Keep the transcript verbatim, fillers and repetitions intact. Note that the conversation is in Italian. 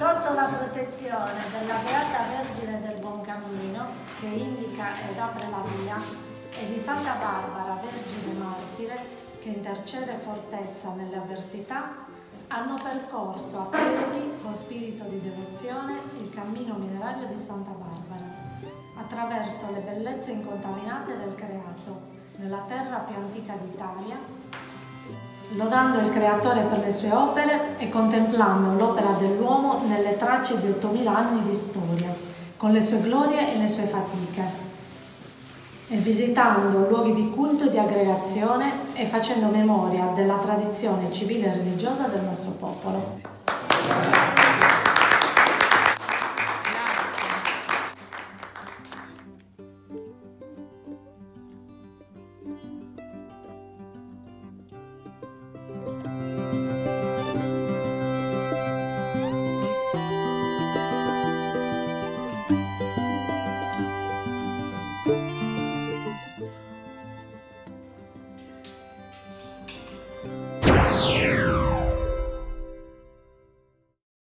Sotto la protezione della Beata Vergine del Buon Cammino, che indica ed apre la via, e di Santa Barbara, Vergine Martire, che intercede fortezza nelle avversità, hanno percorso a piedi, con spirito di devozione, il cammino minerario di Santa Barbara, attraverso le bellezze incontaminate del creato, nella terra più antica d'Italia, lodando il Creatore per le sue opere e contemplando l'opera dell'uomo nelle tracce di ottomila anni di storia, con le sue glorie e le sue fatiche, e visitando luoghi di culto e di aggregazione e facendo memoria della tradizione civile e religiosa del nostro popolo.